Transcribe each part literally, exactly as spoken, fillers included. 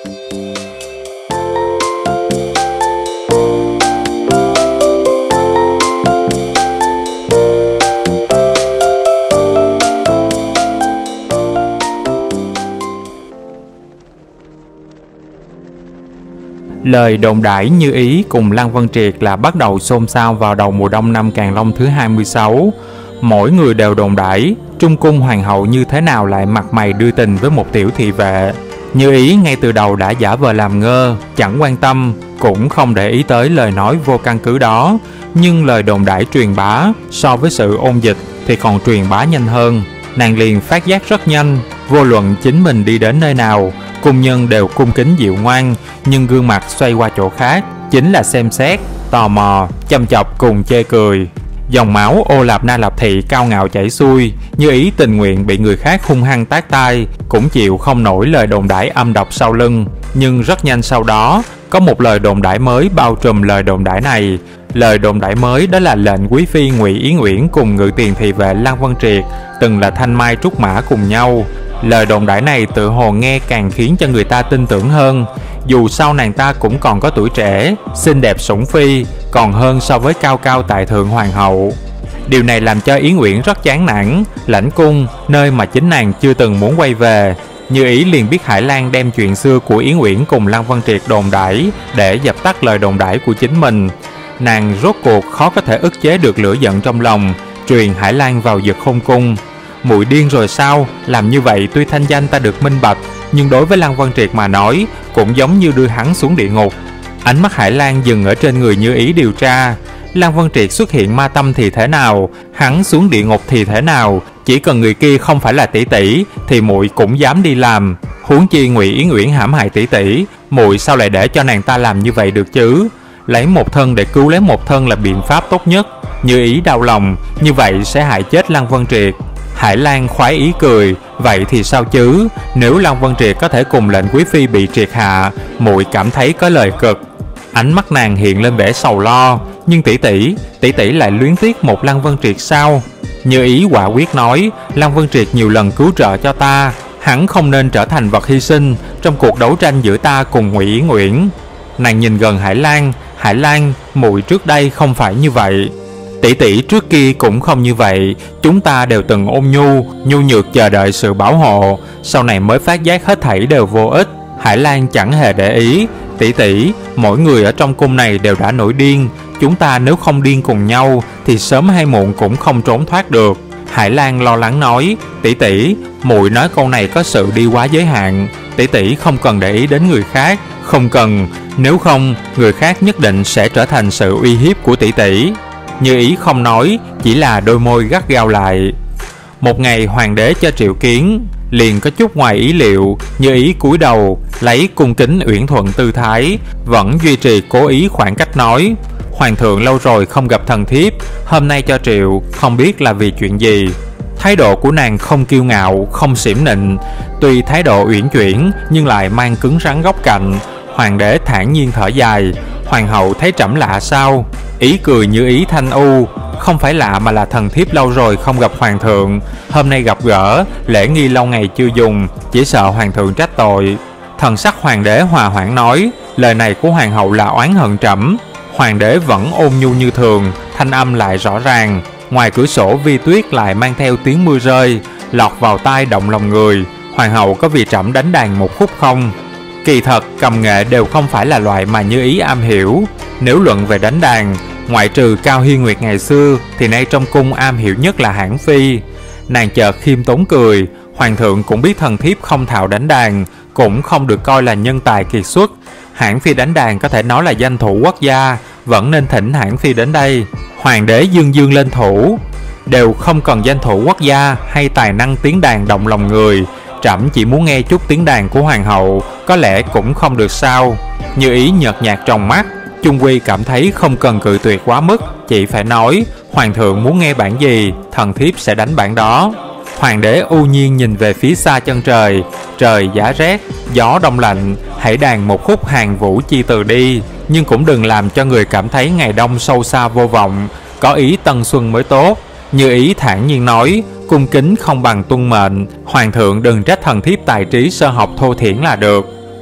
Lời đồn đãi Như Ý cùng Lăng Vân Triệt là bắt đầu xôn xao vào đầu mùa đông năm Càn Long thứ hai mươi sáu. Mỗi người đều đồn đãi Trung Cung Hoàng hậu như thế nào lại mặt mày đưa tình với một tiểu thị vệ. Như Ý ngay từ đầu đã giả vờ làm ngơ, chẳng quan tâm, cũng không để ý tới lời nói vô căn cứ đó. Nhưng lời đồn đãi truyền bá so với sự ôn dịch thì còn truyền bá nhanh hơn. Nàng liền phát giác rất nhanh, vô luận chính mình đi đến nơi nào, cung nhân đều cung kính dịu ngoan, nhưng gương mặt xoay qua chỗ khác, chính là xem xét, tò mò, chăm chọc cùng chê cười. Dòng máu Ô Lạp Na Lạp Thị cao ngạo chảy xuôi, Như Ý tình nguyện bị người khác hung hăng tát tai, cũng chịu không nổi lời đồn đãi âm độc sau lưng. Nhưng rất nhanh sau đó, có một lời đồn đãi mới bao trùm lời đồn đãi này. Lời đồn đãi mới đó là lệnh quý phi Ngụy Ý Uyển cùng ngự tiền thị vệ Lăng Vân Triệt từng là thanh mai trúc mã cùng nhau. Lời đồn đãi này tự hồ nghe càng khiến cho người ta tin tưởng hơn. Dù sao nàng ta cũng còn có tuổi trẻ, xinh đẹp sủng phi, còn hơn so với cao cao tại thượng hoàng hậu. Điều này làm cho Yến Uyển rất chán nản. Lãnh cung, nơi mà chính nàng chưa từng muốn quay về. Như Ý liền biết Hải Lan đem chuyện xưa của Yến Uyển cùng Lăng Vân Triệt đồn đãi để dập tắt lời đồn đãi của chính mình. Nàng rốt cuộc khó có thể ức chế được lửa giận trong lòng, truyền Hải Lan vào Dực Khôn cung. Muội điên rồi sao? Làm như vậy tuy thanh danh ta được minh bạch, nhưng đối với Lăng Vân Triệt mà nói cũng giống như đưa hắn xuống địa ngục. Ánh mắt Hải Lan dừng ở trên người Như Ý điều tra. Lăng Vân Triệt xuất hiện ma tâm thì thế nào, hắn xuống địa ngục thì thế nào, chỉ cần người kia không phải là tỷ tỷ thì muội cũng dám đi làm. Huống chi Ngụy Yến Uyển hãm hại tỷ tỷ, muội sao lại để cho nàng ta làm như vậy được chứ? Lấy một thân để cứu lấy một thân là biện pháp tốt nhất. Như Ý đau lòng, như vậy sẽ hại chết Lăng Vân Triệt. Hải Lan khoái ý cười, vậy thì sao chứ? Nếu Lăng Vân Triệt có thể cùng lệnh quý phi bị triệt hạ, muội cảm thấy có lời cực. Ánh mắt nàng hiện lên vẻ sầu lo. Nhưng tỷ tỷ, tỷ tỷ lại luyến tiếc một Lăng Vân Triệt sao? Như Ý quả quyết nói, Lăng Vân Triệt nhiều lần cứu trợ cho ta, hắn không nên trở thành vật hy sinh trong cuộc đấu tranh giữa ta cùng Ngụy Yến Uyển. Nàng nhìn gần Hải Lan, Hải Lan, muội trước đây không phải như vậy. Tỷ tỷ trước kia cũng không như vậy, chúng ta đều từng ôn nhu, nhu nhược chờ đợi sự bảo hộ, sau này mới phát giác hết thảy đều vô ích. Hải Lan chẳng hề để ý, tỷ tỷ, mỗi người ở trong cung này đều đã nổi điên, chúng ta nếu không điên cùng nhau thì sớm hay muộn cũng không trốn thoát được. Hải Lan lo lắng nói, tỷ tỷ, muội nói câu này có sự đi quá giới hạn, tỷ tỷ không cần để ý đến người khác, không cần, nếu không người khác nhất định sẽ trở thành sự uy hiếp của tỷ tỷ. Như Ý không nói, chỉ là đôi môi gắt gao lại. Một ngày hoàng đế cho triệu kiến, liền có chút ngoài ý liệu. Như Ý cúi đầu, lấy cung kính uyển thuận tư thái, vẫn duy trì cố ý khoảng cách nói, hoàng thượng lâu rồi không gặp thần thiếp, hôm nay cho triệu, không biết là vì chuyện gì. Thái độ của nàng không kiêu ngạo, không xỉm nịnh, tuy thái độ uyển chuyển nhưng lại mang cứng rắn góc cạnh. Hoàng đế thản nhiên thở dài, hoàng hậu thấy trẫm lạ sao? Ý cười Như Ý thanh u, không phải lạ mà là thần thiếp lâu rồi không gặp hoàng thượng, hôm nay gặp gỡ, lễ nghi lâu ngày chưa dùng, chỉ sợ hoàng thượng trách tội. Thần sắc hoàng đế hòa hoãn nói, lời này của hoàng hậu là oán hận trẫm. Hoàng đế vẫn ôn nhu như thường, thanh âm lại rõ ràng. Ngoài cửa sổ vi tuyết lại mang theo tiếng mưa rơi, lọt vào tai động lòng người. Hoàng hậu có vì trẫm đánh đàn một khúc không? Kỳ thật cầm nghệ đều không phải là loại mà Như Ý am hiểu. Nếu luận về đánh đàn, ngoại trừ Cao Hiên Nguyệt ngày xưa thì nay trong cung am hiểu nhất là Hãn Phi. Nàng chợt khiêm tốn cười, hoàng thượng cũng biết thần thiếp không thạo đánh đàn, cũng không được coi là nhân tài kiệt xuất. Hãn Phi đánh đàn có thể nói là danh thủ quốc gia, vẫn nên thỉnh Hãn Phi đến đây. Hoàng đế dương dương lên thủ, đều không cần danh thủ quốc gia hay tài năng tiếng đàn động lòng người, trẫm chỉ muốn nghe chút tiếng đàn của hoàng hậu, có lẽ cũng không được sao? Như Ý nhợt nhạt trong mắt, chung quy cảm thấy không cần cự tuyệt quá mức, chỉ phải nói, hoàng thượng muốn nghe bản gì, thần thiếp sẽ đánh bản đó. Hoàng đế u nhiên nhìn về phía xa chân trời, trời giá rét, gió đông lạnh, hãy đàn một khúc Hàng Vũ Chi Từ đi, nhưng cũng đừng làm cho người cảm thấy ngày đông sâu xa vô vọng, có ý tân xuân mới tốt. Như Ý thản nhiên nói, cung kính không bằng tuân mệnh, hoàng thượng đừng trách thần thiếp tài trí sơ học thô thiển là được.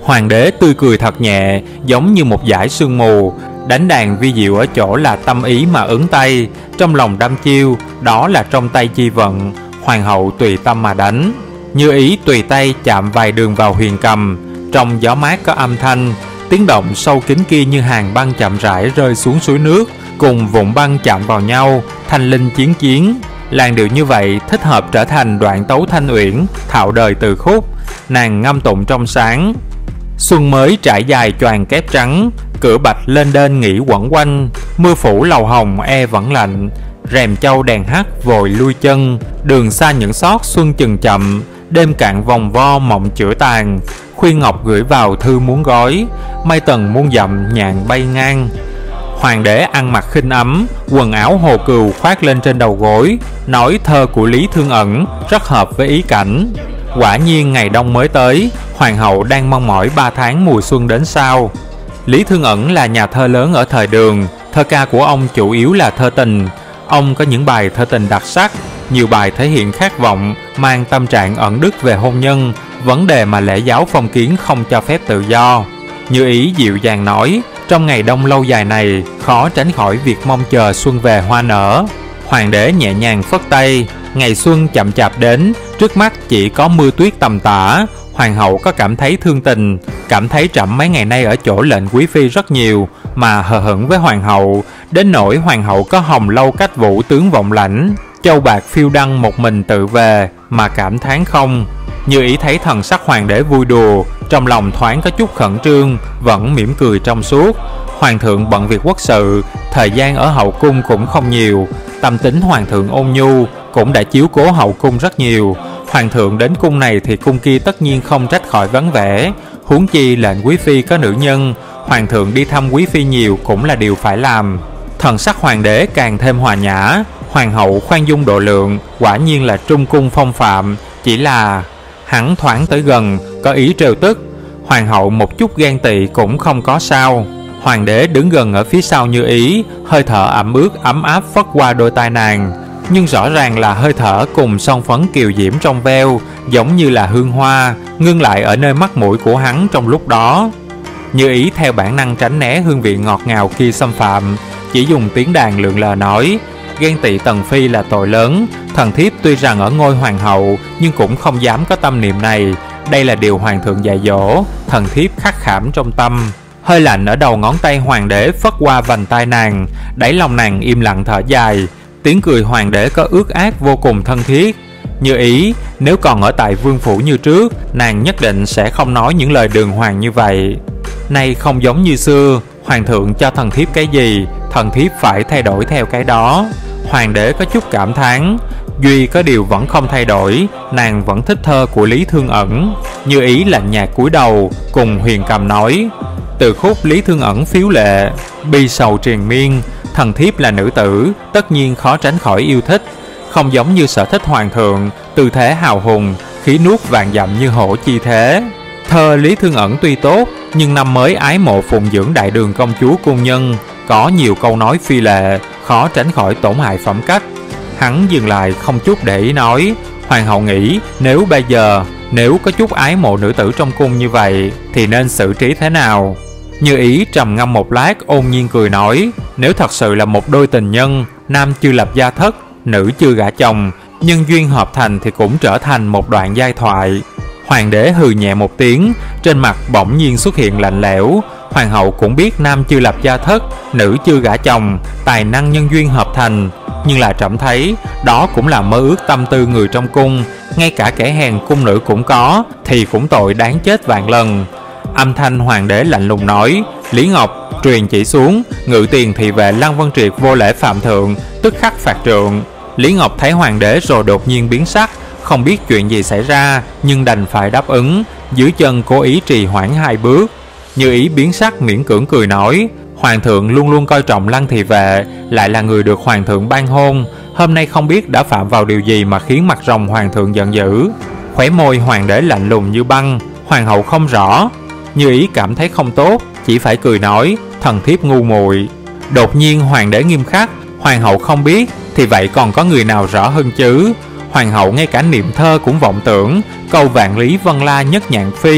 Hoàng đế tươi cười thật nhẹ, giống như một dải sương mù. Đánh đàn vi diệu ở chỗ là tâm ý mà ứng tay, trong lòng đăm chiêu, đó là trong tay chi vận. Hoàng hậu tùy tâm mà đánh. Như Ý tùy tay chạm vài đường vào huyền cầm, trong gió mát có âm thanh, tiếng động sâu kín kia như hàng băng chậm rãi rơi xuống suối nước, cùng vụn băng chạm vào nhau, thanh linh chiến chiến. Làn điệu như vậy thích hợp trở thành đoạn tấu thanh uyển, thạo đời từ khúc. Nàng ngâm tụng trong sáng. Xuân mới trải dài choàng kép trắng, cửa bạch lên đên nghỉ quẩn quanh. Mưa phủ lầu hồng e vẫn lạnh, rèm châu đèn hắt vội lui chân. Đường xa những xót xuân chừng chậm, đêm cạn vòng vo mộng chữa tàn. Khuyên ngọc gửi vào thư muốn gói, mây tầng muôn dặm nhạn bay ngang. Hoàng đế ăn mặc khinh ấm, quần áo hồ cừu khoác lên trên đầu gối, nói thơ của Lý Thương Ẩn rất hợp với ý cảnh. Quả nhiên ngày đông mới tới, hoàng hậu đang mong mỏi ba tháng mùa xuân đến sau. Lý Thương Ẩn là nhà thơ lớn ở thời Đường, thơ ca của ông chủ yếu là thơ tình. Ông có những bài thơ tình đặc sắc, nhiều bài thể hiện khát vọng, mang tâm trạng ẩn đức về hôn nhân, vấn đề mà lễ giáo phong kiến không cho phép tự do. Như Ý dịu dàng nói, trong ngày đông lâu dài này, khó tránh khỏi việc mong chờ xuân về hoa nở. Hoàng đế nhẹ nhàng phất tay, ngày xuân chậm chạp đến, trước mắt chỉ có mưa tuyết tầm tã. Hoàng hậu có cảm thấy thương tình, cảm thấy trẫm mấy ngày nay ở chỗ lệnh quý phi rất nhiều, mà hờ hững với hoàng hậu, đến nỗi hoàng hậu có hồng lâu cách vũ tướng vọng lãnh, châu bạc phiêu đăng một mình tự về, mà cảm thán không. Như Ý thấy thần sắc hoàng đế vui đùa, trong lòng thoáng có chút khẩn trương, vẫn mỉm cười trong suốt. Hoàng thượng bận việc quốc sự, thời gian ở hậu cung cũng không nhiều. Tâm tính hoàng thượng ôn nhu, cũng đã chiếu cố hậu cung rất nhiều. Hoàng thượng đến cung này thì cung kia tất nhiên không trách khỏi vắng vẻ. Huống chi lệnh quý phi có nữ nhân, hoàng thượng đi thăm quý phi nhiều cũng là điều phải làm. Thần sắc hoàng đế càng thêm hòa nhã. Hoàng hậu khoan dung độ lượng, quả nhiên là trung cung phong phạm. Chỉ là hắn thoáng tới gần, có ý trêu tức. Hoàng hậu một chút ghen tị cũng không có sao. Hoàng đế đứng gần ở phía sau Như Ý, hơi thở ẩm ướt ấm áp phất qua đôi tai nàng, nhưng rõ ràng là hơi thở cùng son phấn kiều diễm trong veo, giống như là hương hoa, ngưng lại ở nơi mắt mũi của hắn trong lúc đó. Như Ý theo bản năng tránh né hương vị ngọt ngào kia xâm phạm, chỉ dùng tiếng đàn lượn lờ nói, ghen tị tần phi là tội lớn, thần thiếp tuy rằng ở ngôi hoàng hậu nhưng cũng không dám có tâm niệm này. Đây là điều hoàng thượng dạy dỗ, thần thiếp khắc khảm trong tâm. Hơi lạnh ở đầu ngón tay hoàng đế phất qua vành tai nàng, đáy lòng nàng im lặng thở dài. Tiếng cười hoàng đế có ước ác vô cùng thân thiết. Như Ý, nếu còn ở tại vương phủ như trước, nàng nhất định sẽ không nói những lời đường hoàng như vậy. Nay không giống như xưa, hoàng thượng cho thần thiếp cái gì, thần thiếp phải thay đổi theo cái đó. Hoàng đế có chút cảm thán, duy có điều vẫn không thay đổi, nàng vẫn thích thơ của Lý Thương Ẩn. Như Ý lạnh nhạt cúi đầu, cùng huyền cầm nói, từ khúc Lý Thương Ẩn phiếu lệ, bi sầu triền miên. Thần thiếp là nữ tử, tất nhiên khó tránh khỏi yêu thích. Không giống như sở thích hoàng thượng, tư thế hào hùng, khí nuốt vạn dặm như hổ chi thế. Thơ Lý Thương Ẩn tuy tốt, nhưng năm mới ái mộ phụng dưỡng đại đường công chúa cung nhân, có nhiều câu nói phi lệ, khó tránh khỏi tổn hại phẩm cách. Hắn dừng lại không chút để ý nói, hoàng hậu nghĩ nếu bây giờ, nếu có chút ái mộ nữ tử trong cung như vậy, thì nên xử trí thế nào? Như Ý trầm ngâm một lát ôn nhiên cười nói, nếu thật sự là một đôi tình nhân, nam chưa lập gia thất, nữ chưa gả chồng, nhân duyên hợp thành thì cũng trở thành một đoạn giai thoại. Hoàng đế hừ nhẹ một tiếng, trên mặt bỗng nhiên xuất hiện lạnh lẽo. Hoàng hậu cũng biết nam chưa lập gia thất, nữ chưa gả chồng, tài năng nhân duyên hợp thành, nhưng là trẫm thấy đó cũng là mơ ước tâm tư người trong cung, ngay cả kẻ hèn cung nữ cũng có, thì cũng tội đáng chết vạn lần. Âm thanh hoàng đế lạnh lùng nói, Lý Ngọc truyền chỉ xuống, ngự tiền thị vệ Lăng Vân Triệt vô lễ phạm thượng, tức khắc phạt trượng. Lý Ngọc thấy hoàng đế rồi đột nhiên biến sắc, không biết chuyện gì xảy ra, nhưng đành phải đáp ứng, dưới chân cố ý trì hoãn hai bước. Như Ý biến sắc miễn cưỡng cười nói, hoàng thượng luôn luôn coi trọng Lăng thị vệ, lại là người được hoàng thượng ban hôn, hôm nay không biết đã phạm vào điều gì mà khiến mặt rồng hoàng thượng giận dữ. Khóe môi hoàng đế lạnh lùng như băng, hoàng hậu không rõ. Như Ý cảm thấy không tốt, chỉ phải cười nói, thần thiếp ngu muội. Đột nhiên hoàng đế nghiêm khắc, hoàng hậu không biết, thì vậy còn có người nào rõ hơn chứ? Hoàng hậu ngay cả niệm thơ cũng vọng tưởng, câu vạn lý vân la nhất nhạn phi,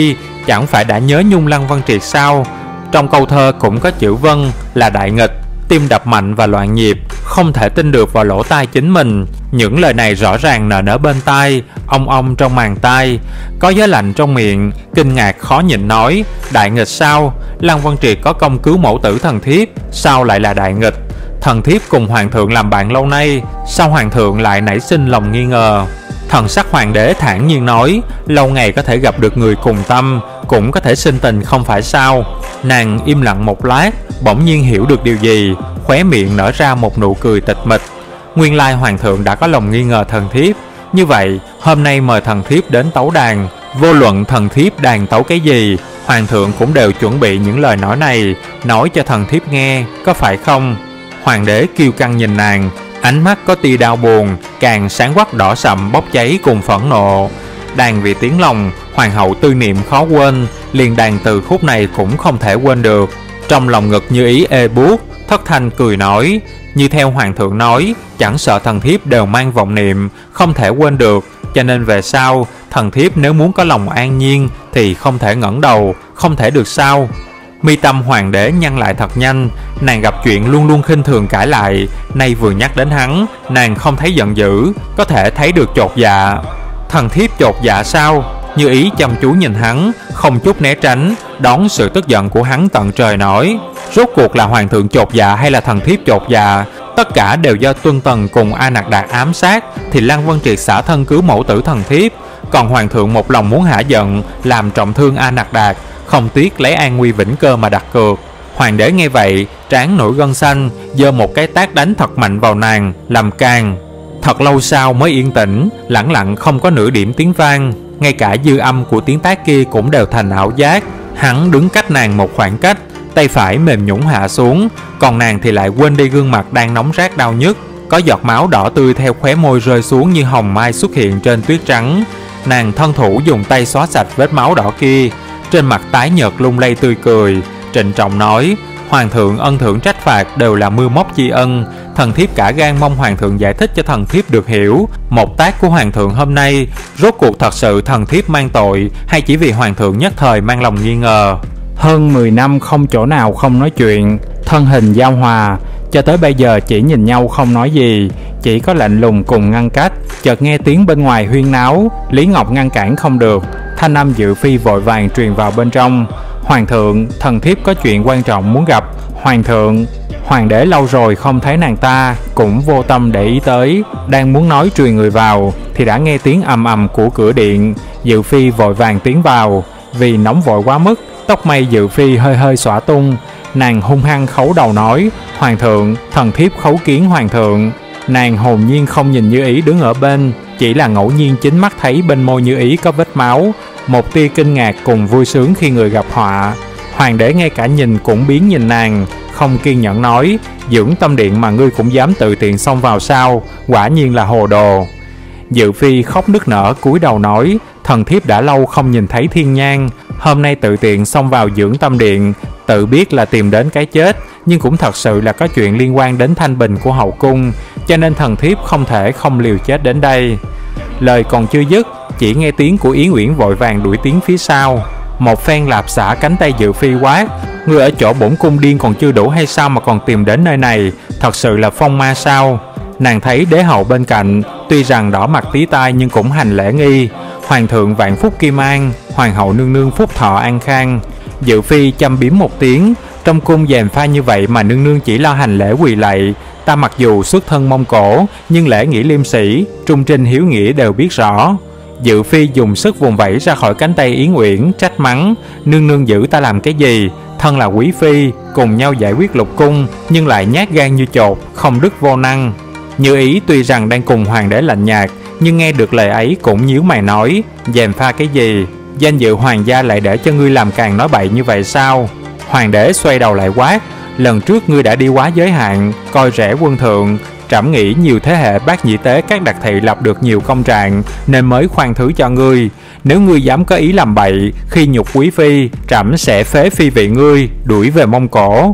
chẳng phải đã nhớ nhung Lăng Vân Triệt sao? Trong câu thơ cũng có chữ vân là đại nghịch, tim đập mạnh và loạn nhịp, không thể tin được vào lỗ tai chính mình. Những lời này rõ ràng nở nở bên tai, ong ong trong màng tai, có gió lạnh trong miệng, kinh ngạc khó nhịn nói, đại nghịch sao? Lăng Vân Triệt có công cứu mẫu tử thần thiếp, sao lại là đại nghịch? Thần thiếp cùng hoàng thượng làm bạn lâu nay, sao hoàng thượng lại nảy sinh lòng nghi ngờ? Thần sắc hoàng đế thản nhiên nói, lâu ngày có thể gặp được người cùng tâm, cũng có thể sinh tình không phải sao? Nàng im lặng một lát, bỗng nhiên hiểu được điều gì, khóe miệng nở ra một nụ cười tịch mịch. Nguyên lai hoàng thượng đã có lòng nghi ngờ thần thiếp. Như vậy, hôm nay mời thần thiếp đến tấu đàn, vô luận thần thiếp đàn tấu cái gì, hoàng thượng cũng đều chuẩn bị những lời nói này, nói cho thần thiếp nghe, có phải không? Hoàng đế kiêu căng nhìn nàng, ánh mắt có tia đau buồn, càng sáng quắc đỏ sậm bốc cháy cùng phẫn nộ. Đàn vì tiếng lòng, hoàng hậu tư niệm khó quên, liền đàn từ khúc này cũng không thể quên được. Trong lòng ngực Như Ý ê buốt, thất thanh cười nói, như theo hoàng thượng nói, chẳng sợ thần thiếp đều mang vọng niệm, không thể quên được, cho nên về sau, thần thiếp nếu muốn có lòng an nhiên thì không thể ngẩng đầu, không thể được sao? Mi tâm hoàng đế nhăn lại thật nhanh, nàng gặp chuyện luôn luôn khinh thường cãi lại, nay vừa nhắc đến hắn, nàng không thấy giận dữ, có thể thấy được chột dạ. Thần thiếp chột dạ sao? Như Ý chăm chú nhìn hắn, không chút né tránh, đón sự tức giận của hắn tận trời nói, rốt cuộc là hoàng thượng chột dạ hay là thần thiếp chột dạ? Tất cả đều do Tuân Tần cùng A Nặc Đạt ám sát, thì Lăng Vân Triệt xả thân cứu mẫu tử thần thiếp, còn hoàng thượng một lòng muốn hả giận, làm trọng thương A Nặc Đạt, không tiếc lấy an nguy vĩnh cơ mà đặt cược. Hoàng đế nghe vậy, trán nổi gân xanh, giơ một cái tát đánh thật mạnh vào nàng, làm càng. Thật lâu sau mới yên tĩnh, lẳng lặng không có nửa điểm tiếng vang, ngay cả dư âm của tiếng tát kia cũng đều thành ảo giác. Hắn đứng cách nàng một khoảng cách, tay phải mềm nhũn hạ xuống, còn nàng thì lại quên đi gương mặt đang nóng rát đau nhức, có giọt máu đỏ tươi theo khóe môi rơi xuống như hồng mai xuất hiện trên tuyết trắng. Nàng thân thủ dùng tay xóa sạch vết máu đỏ kia, trên mặt tái nhợt lung lay tươi cười, trịnh trọng nói, hoàng thượng ân thưởng trách phạt đều là mưa móc tri ân, thần thiếp cả gan mong hoàng thượng giải thích cho thần thiếp được hiểu, một tác của hoàng thượng hôm nay rốt cuộc thật sự thần thiếp mang tội hay chỉ vì hoàng thượng nhất thời mang lòng nghi ngờ? Hơn mười năm không chỗ nào không nói chuyện, thân hình giao hòa, cho tới bây giờ chỉ nhìn nhau không nói gì, chỉ có lạnh lùng cùng ngăn cách. Chợt nghe tiếng bên ngoài huyên náo, Lý Ngọc ngăn cản không được, thanh âm Dự Phi vội vàng truyền vào bên trong, hoàng thượng, thần thiếp có chuyện quan trọng muốn gặp hoàng thượng. Hoàng đế lâu rồi không thấy nàng ta, cũng vô tâm để ý tới, đang muốn nói truyền người vào thì đã nghe tiếng ầm ầm của cửa điện. Dự Phi vội vàng tiến vào, vì nóng vội quá mức, tóc mây Dự Phi hơi hơi xõa tung. Nàng hung hăng khấu đầu nói, hoàng thượng, thần thiếp khấu kiến hoàng thượng. Nàng hồn nhiên không nhìn Như Ý đứng ở bên, chỉ là ngẫu nhiên chính mắt thấy bên môi Như Ý có vết máu, một tia kinh ngạc cùng vui sướng khi người gặp họa. Hoàng đế ngay cả nhìn cũng biến nhìn nàng, không kiên nhẫn nói, dưỡng tâm điện mà ngươi cũng dám tự tiện xông vào sao, quả nhiên là hồ đồ. Dự Phi khóc nức nở cúi đầu nói, thần thiếp đã lâu không nhìn thấy thiên nhang, hôm nay tự tiện xông vào dưỡng tâm điện, tự biết là tìm đến cái chết, nhưng cũng thật sự là có chuyện liên quan đến thanh bình của hậu cung, cho nên thần thiếp không thể không liều chết đến đây. Lời còn chưa dứt, chỉ nghe tiếng của Yến Uyển vội vàng đuổi tiếng phía sau, một phen lạp xả cánh tay Dự Phi quát, ngươi ở chỗ bổn cung điên còn chưa đủ hay sao mà còn tìm đến nơi này, thật sự là phong ma sao? Nàng thấy đế hậu bên cạnh, tuy rằng đỏ mặt tí tai nhưng cũng hành lễ nghi, hoàng thượng vạn phúc kim an, hoàng hậu nương nương phúc thọ an khang. Dự Phi châm biếm một tiếng, trong cung gièm pha như vậy mà nương nương chỉ lo hành lễ quỳ lạy, ta mặc dù xuất thân Mông Cổ nhưng lễ nghĩa liêm sĩ, trung trinh hiếu nghĩa đều biết rõ. Dự Phi dùng sức vùng vẫy ra khỏi cánh tay Yến Uyển, trách mắng, nương nương giữ ta làm cái gì? Thân là quý phi, cùng nhau giải quyết lục cung, nhưng lại nhát gan như chột, không đức vô năng. Như Ý tuy rằng đang cùng hoàng đế lạnh nhạt, nhưng nghe được lời ấy cũng nhíu mày nói, gièm pha cái gì? Danh dự hoàng gia lại để cho ngươi làm càng nói bậy như vậy sao? Hoàng đế xoay đầu lại quát, lần trước ngươi đã đi quá giới hạn, coi rẻ quân thượng, trẫm nghĩ nhiều thế hệ bác nhị tế các đặc thị lập được nhiều công trạng nên mới khoan thứ cho ngươi. Nếu ngươi dám có ý làm bậy, khi nhục quý phi, trẫm sẽ phế phi vị ngươi, đuổi về Mông Cổ.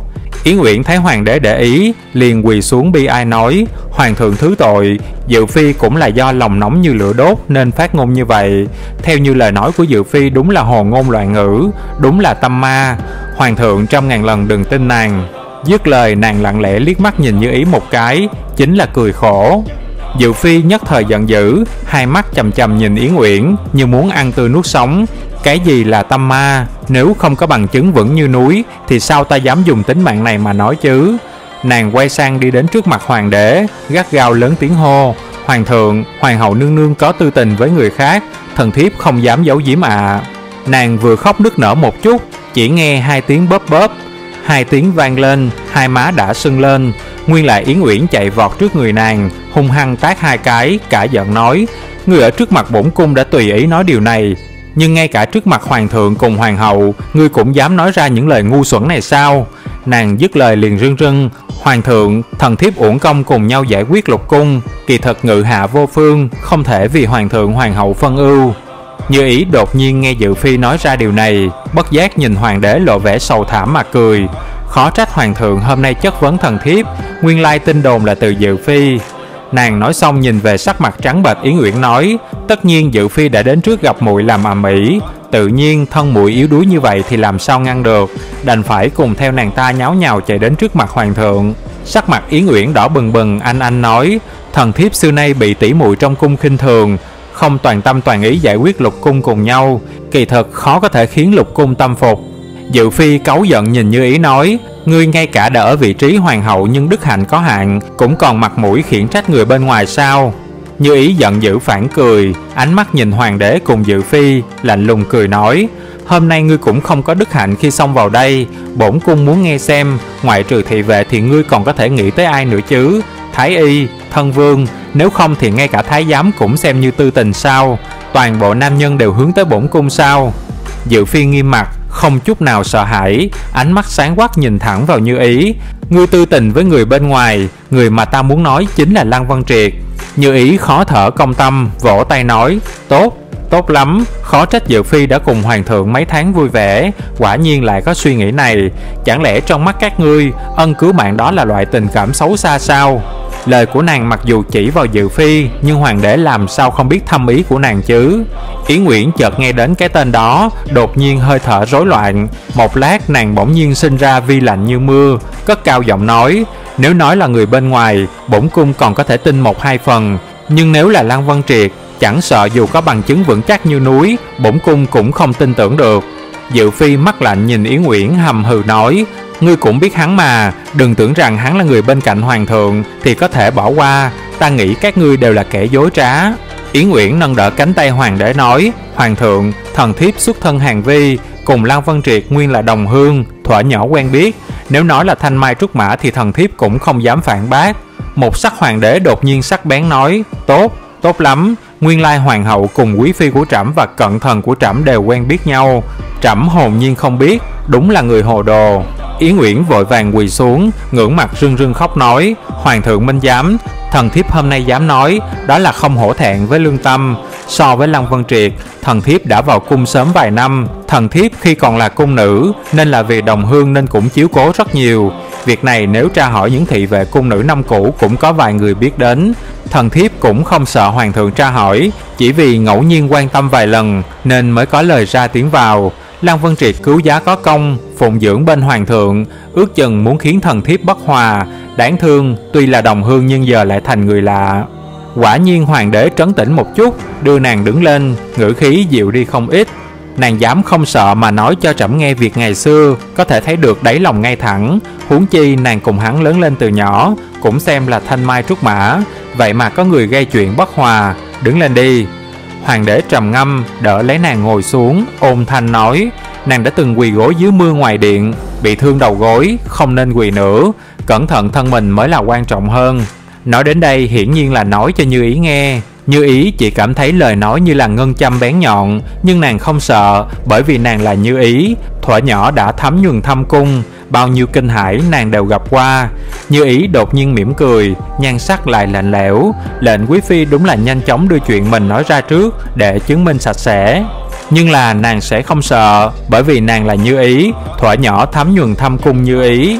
Yến Uyển thấy hoàng đế để ý, liền quỳ xuống bi ai nói: Hoàng thượng thứ tội, Dự Phi cũng là do lòng nóng như lửa đốt nên phát ngôn như vậy. Theo như lời nói của Dự Phi đúng là hồ ngôn loạn ngữ, đúng là tâm ma. Hoàng thượng trăm ngàn lần đừng tin nàng. Dứt lời, nàng lặng lẽ liếc mắt nhìn Như Ý một cái, chính là cười khổ. Dự Phi nhất thời giận dữ, hai mắt chằm chằm nhìn Yến Uyển như muốn ăn tươi nuốt sống. Cái gì là tâm ma? Nếu không có bằng chứng vững như núi thì sao ta dám dùng tính mạng này mà nói chứ? Nàng quay sang đi đến trước mặt hoàng đế, gắt gao lớn tiếng hô: Hoàng thượng, hoàng hậu nương nương có tư tình với người khác, thần thiếp không dám giấu giếm ạ. À. Nàng vừa khóc nức nở một chút, chỉ nghe hai tiếng bóp bóp, hai tiếng vang lên, hai má đã sưng lên. Nguyên lại Yến Uyển chạy vọt trước người nàng, hung hăng tát hai cái, cả giận nói: Ngươi ở trước mặt bổn cung đã tùy ý nói điều này, nhưng ngay cả trước mặt hoàng thượng cùng hoàng hậu, ngươi cũng dám nói ra những lời ngu xuẩn này sao? Nàng dứt lời liền rưng rưng: Hoàng thượng, thần thiếp uổng công cùng nhau giải quyết lục cung, kỳ thật ngự hạ vô phương, không thể vì hoàng thượng hoàng hậu phân ưu. Như Ý đột nhiên nghe Dự Phi nói ra điều này, bất giác nhìn hoàng đế lộ vẻ sầu thảm mà cười. Khó trách hoàng thượng hôm nay chất vấn thần thiếp, nguyên lai tin đồn là từ Dự Phi. Nàng nói xong nhìn về sắc mặt trắng bệch Yến Uyển nói: Tất nhiên Dự Phi đã đến trước gặp muội làm ầm ĩ, tự nhiên thân muội yếu đuối như vậy thì làm sao ngăn được, đành phải cùng theo nàng ta nháo nhào chạy đến trước mặt hoàng thượng. Sắc mặt Yến Uyển đỏ bừng bừng, anh anh nói: Thần thiếp xưa nay bị tỷ muội trong cung khinh thường, không toàn tâm toàn ý giải quyết lục cung cùng nhau, kỳ thật khó có thể khiến lục cung tâm phục. Dự Phi cáu giận nhìn Như Ý nói: Ngươi ngay cả đã ở vị trí hoàng hậu nhưng đức hạnh có hạn, cũng còn mặt mũi khiển trách người bên ngoài sao? Như Ý giận dữ phản cười, ánh mắt nhìn hoàng đế cùng Dự Phi, lạnh lùng cười nói: Hôm nay ngươi cũng không có đức hạnh khi xông vào đây, bổn cung muốn nghe xem, ngoại trừ thị vệ thì ngươi còn có thể nghĩ tới ai nữa chứ? Thái y, thân vương, nếu không thì ngay cả thái giám cũng xem như tư tình sao? Toàn bộ nam nhân đều hướng tới bổn cung sao? Dự Phi nghiêm mặt, không chút nào sợ hãi, ánh mắt sáng quắc nhìn thẳng vào Như Ý: Ngươi tư tình với người bên ngoài, người mà ta muốn nói chính là Lăng Vân Triệt. Như Ý khó thở công tâm, vỗ tay nói: Tốt, tốt lắm, khó trách Dự Phi đã cùng hoàng thượng mấy tháng vui vẻ, quả nhiên lại có suy nghĩ này. Chẳng lẽ trong mắt các ngươi, ân cứu mạng đó là loại tình cảm xấu xa sao? Lời của nàng mặc dù chỉ vào Dự Phi, nhưng hoàng đế làm sao không biết thâm ý của nàng chứ? Yến Uyển chợt nghe đến cái tên đó, đột nhiên hơi thở rối loạn. Một lát nàng bỗng nhiên sinh ra vi lạnh như mưa, cất cao giọng nói: Nếu nói là người bên ngoài, bổn cung còn có thể tin một hai phần, nhưng nếu là Lăng Vân Triệt, chẳng sợ dù có bằng chứng vững chắc như núi, bổn cung cũng không tin tưởng được. Dự Phi mắt lạnh nhìn Yến Uyển hầm hừ nói: Ngươi cũng biết hắn mà, đừng tưởng rằng hắn là người bên cạnh hoàng thượng thì có thể bỏ qua, ta nghĩ các ngươi đều là kẻ dối trá. Yến Uyển nâng đỡ cánh tay hoàng đế nói: Hoàng thượng, thần thiếp xuất thân Hàn Vi, cùng Lăng Vân Triệt nguyên là đồng hương, thuở nhỏ quen biết, nếu nói là thanh mai trúc mã thì thần thiếp cũng không dám phản bác. Một sắc hoàng đế đột nhiên sắc bén nói: Tốt, tốt lắm, nguyên lai hoàng hậu cùng quý phi của trẫm và cận thần của trẫm đều quen biết nhau, trẫm hồn nhiên không biết, đúng là người hồ đồ. Yến Uyển vội vàng quỳ xuống, ngưỡng mặt rưng rưng khóc nói: Hoàng thượng minh giám, thần thiếp hôm nay dám nói, đó là không hổ thẹn với lương tâm. So với Lăng Vân Triệt, thần thiếp đã vào cung sớm vài năm, thần thiếp khi còn là cung nữ nên là vì đồng hương nên cũng chiếu cố rất nhiều. Việc này nếu tra hỏi những thị vệ cung nữ năm cũ cũng có vài người biết đến. Thần thiếp cũng không sợ hoàng thượng tra hỏi, chỉ vì ngẫu nhiên quan tâm vài lần nên mới có lời ra tiếng vào. Lăng Vân Triệt cứu giá có công, phụng dưỡng bên hoàng thượng, ước chừng muốn khiến thần thiếp bất hòa. Đáng thương, tuy là đồng hương nhưng giờ lại thành người lạ. Quả nhiên hoàng đế trấn tĩnh một chút, đưa nàng đứng lên, ngữ khí dịu đi không ít. Nàng dám không sợ mà nói cho trẫm nghe việc ngày xưa, có thể thấy được đáy lòng ngay thẳng. Huống chi nàng cùng hắn lớn lên từ nhỏ, cũng xem là thanh mai trúc mã, vậy mà có người gây chuyện bất hòa. Đứng lên đi. Hoàng đế trầm ngâm, đỡ lấy nàng ngồi xuống, ôn thanh nói: Nàng đã từng quỳ gối dưới mưa ngoài điện, bị thương đầu gối, không nên quỳ nữa, cẩn thận thân mình mới là quan trọng hơn. Nói đến đây hiển nhiên là nói cho Như Ý nghe. Như Ý chỉ cảm thấy lời nói như là ngân châm bén nhọn, nhưng nàng không sợ, bởi vì nàng là Như Ý, thuở nhỏ đã thấm nhuần thâm cung, bao nhiêu kinh hãi nàng đều gặp qua. Như Ý đột nhiên mỉm cười, nhan sắc lại lạnh lẽo. Lệnh quý phi đúng là nhanh chóng đưa chuyện mình nói ra trước để chứng minh sạch sẽ. Nhưng là nàng sẽ không sợ, bởi vì nàng là Như Ý, thuở nhỏ thấm nhuần thâm cung Như Ý.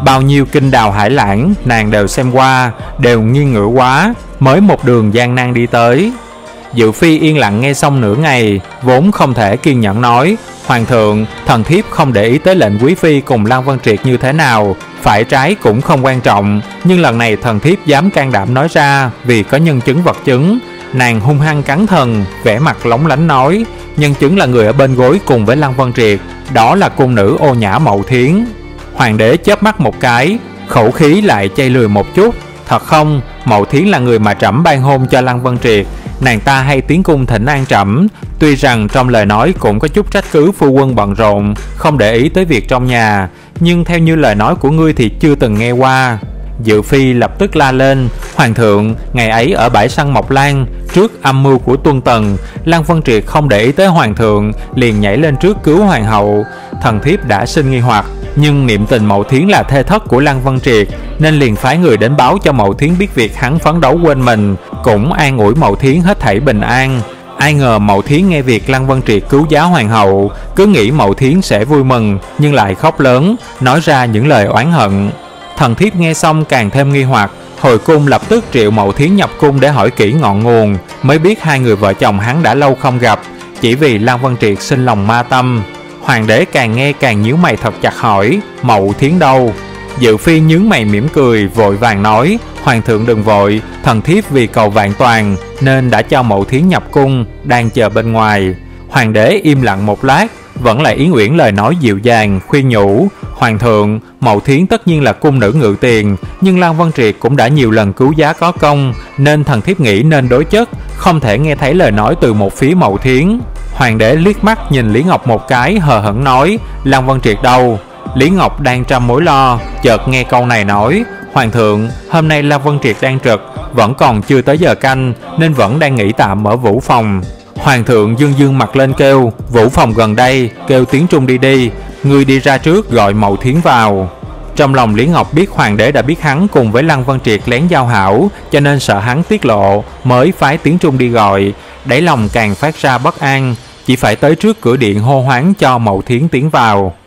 Bao nhiêu kinh đào hải lãng nàng đều xem qua, đều nghi ngữ quá, mới một đường gian nan đi tới. Dự Phi yên lặng nghe xong nửa ngày, vốn không thể kiên nhẫn nói: Hoàng thượng, thần thiếp không để ý tới lệnh quý phi cùng Lăng Vân Triệt như thế nào, phải trái cũng không quan trọng, nhưng lần này thần thiếp dám can đảm nói ra vì có nhân chứng vật chứng. Nàng hung hăng cắn thần, vẻ mặt lóng lánh nói: nhân chứng là người ở bên gối cùng với Lăng Vân Triệt, đó là cung nữ Ô Nhã Mậu Thiến. Hoàng đế chớp mắt một cái, khẩu khí lại chây lười một chút: thật không, Mậu Thiến là người mà trẫm ban hôn cho Lăng Vân Triệt, nàng ta hay tiến cung thỉnh an trẫm, tuy rằng trong lời nói cũng có chút trách cứ phu quân bận rộn, không để ý tới việc trong nhà, nhưng theo như lời nói của ngươi thì chưa từng nghe qua. Dự Phi lập tức la lên: Hoàng thượng, ngày ấy ở bãi săn Mộc Lan, trước âm mưu của Tuân Tần, Lăng Vân Triệt không để ý tới Hoàng thượng, liền nhảy lên trước cứu Hoàng hậu. Thần thiếp đã sinh nghi hoặc, nhưng niệm tình Mậu Thiến là thê thất của Lăng Vân Triệt, nên liền phái người đến báo cho Mậu Thiến biết việc hắn phấn đấu quên mình, cũng an ủi Mậu Thiến hết thảy bình an. Ai ngờ Mậu Thiến nghe việc Lăng Vân Triệt cứu giá Hoàng hậu, cứ nghĩ Mậu Thiến sẽ vui mừng, nhưng lại khóc lớn, nói ra những lời oán hận. Thần thiếp nghe xong càng thêm nghi hoặc, hồi cung lập tức triệu Mậu Thiến nhập cung để hỏi kỹ ngọn nguồn, mới biết hai người vợ chồng hắn đã lâu không gặp, chỉ vì Lăng Vân Triệt sinh lòng ma tâm. Hoàng đế càng nghe càng nhíu mày thật chặt hỏi: Mậu Thiến đâu? Dự Phi nhướng mày mỉm cười, vội vàng nói: Hoàng thượng đừng vội, thần thiếp vì cầu vạn toàn nên đã cho Mậu Thiến nhập cung, đang chờ bên ngoài. Hoàng đế im lặng một lát, vẫn lại Yến Uyển lời nói dịu dàng khuyên nhủ: Hoàng thượng, Mậu Thiến tất nhiên là cung nữ ngự tiền, nhưng Lăng Vân Triệt cũng đã nhiều lần cứu giá có công, nên thần thiếp nghĩ nên đối chất, không thể nghe thấy lời nói từ một phía Mậu Thiến. Hoàng đế liếc mắt nhìn Lý Ngọc một cái, hờ hững nói: Lăng Vân Triệt đâu? Lý Ngọc đang trăm mối lo, chợt nghe câu này nói: Hoàng thượng, hôm nay Lăng Vân Triệt đang trực, vẫn còn chưa tới giờ canh, nên vẫn đang nghỉ tạm ở vũ phòng. Hoàng thượng dương dương mặt lên kêu: Vũ phòng gần đây, kêu Tiến Trung đi đi, ngươi đi ra trước gọi Mậu Thiến vào. Trong lòng Lý Ngọc biết hoàng đế đã biết hắn cùng với Lăng Vân Triệt lén giao hảo, cho nên sợ hắn tiết lộ, mới phái Tiến Trung đi gọi. Đáy lòng càng phát ra bất an, chỉ phải tới trước cửa điện hô hoán cho Mậu Thiến tiến vào.